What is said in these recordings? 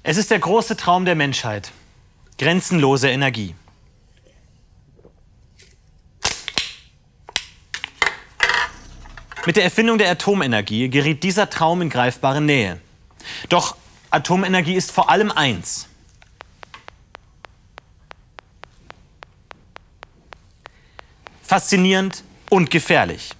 Es ist der große Traum der Menschheit. Grenzenlose Energie. Mit der Erfindung der Atomenergie geriet dieser Traum in greifbare Nähe. Doch Atomenergie ist vor allem eins: faszinierend und gefährlich.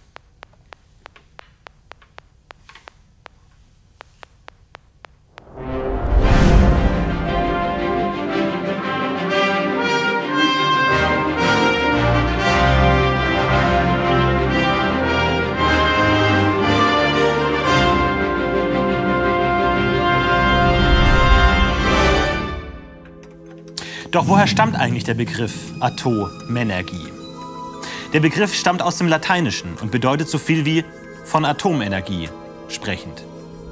Doch woher stammt eigentlich der Begriff Atomenergie? Der Begriff stammt aus dem Lateinischen und bedeutet so viel wie von Atomenergie sprechend.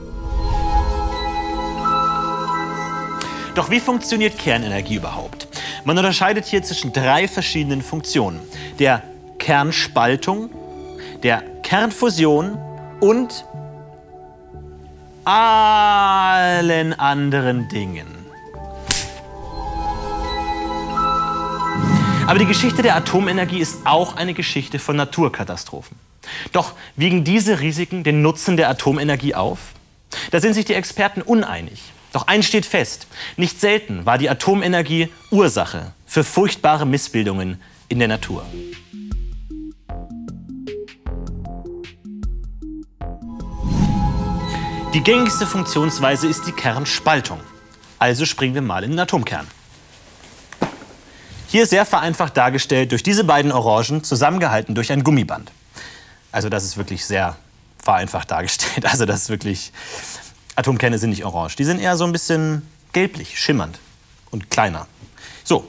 Doch wie funktioniert Kernenergie überhaupt? Man unterscheidet hier zwischen 3 verschiedenen Funktionen: der Kernspaltung, der Kernfusion und allen anderen Dingen. Aber die Geschichte der Atomenergie ist auch eine Geschichte von Naturkatastrophen. Doch wiegen diese Risiken den Nutzen der Atomenergie auf? Da sind sich die Experten uneinig. Doch eins steht fest: Nicht selten war die Atomenergie Ursache für furchtbare Missbildungen in der Natur. Die gängigste Funktionsweise ist die Kernspaltung. Also springen wir mal in den Atomkern. Hier sehr vereinfacht dargestellt durch diese beiden Orangen, zusammengehalten durch ein Gummiband. Also das ist wirklich sehr vereinfacht dargestellt. Also das ist wirklich... Atomkerne sind nicht orange. Die sind eher so ein bisschen gelblich, schimmernd und kleiner. So.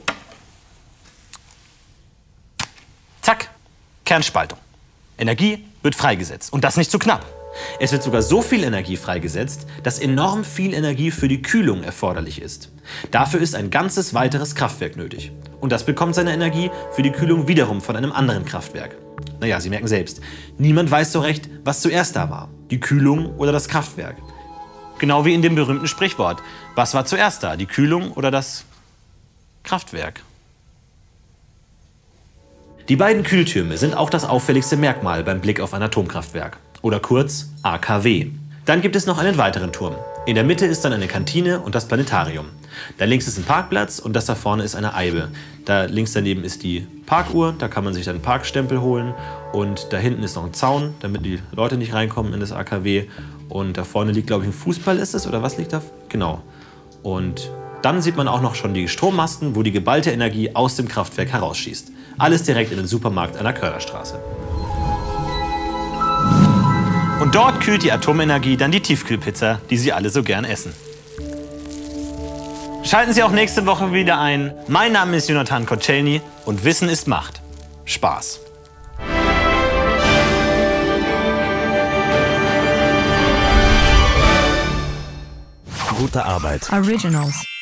Zack. Kernspaltung. Energie wird freigesetzt. Und das nicht zu knapp. Es wird sogar so viel Energie freigesetzt, dass enorm viel Energie für die Kühlung erforderlich ist. Dafür ist ein ganzes weiteres Kraftwerk nötig. Und das bekommt seine Energie für die Kühlung wiederum von einem anderen Kraftwerk. Naja, Sie merken selbst, niemand weiß so recht, was zuerst da war. Die Kühlung oder das Kraftwerk. Genau wie in dem berühmten Sprichwort: Was war zuerst da, die Kühlung oder das Kraftwerk? Die beiden Kühltürme sind auch das auffälligste Merkmal beim Blick auf ein Atomkraftwerk. Oder kurz AKW. Dann gibt es noch einen weiteren Turm. In der Mitte ist dann eine Kantine und das Planetarium. Da links ist ein Parkplatz und das da vorne ist eine Eibe. Da links daneben ist die Parkuhr, da kann man sich dann einen Parkstempel holen. Und da hinten ist noch ein Zaun, damit die Leute nicht reinkommen in das AKW. Und da vorne liegt, glaube ich, ein Fußball ist es, oder was liegt da? Genau. Und dann sieht man auch noch schon die Strommasten, wo die geballte Energie aus dem Kraftwerk herausschießt. Alles direkt in den Supermarkt an der Körderstraße. Und dort kühlt die Atomenergie dann die Tiefkühlpizza, die Sie alle so gern essen. Schalten Sie auch nächste Woche wieder ein. Mein Name ist Jonathan Kocelny und Wissen ist Macht. Spaß! Gute Arbeit. Originals.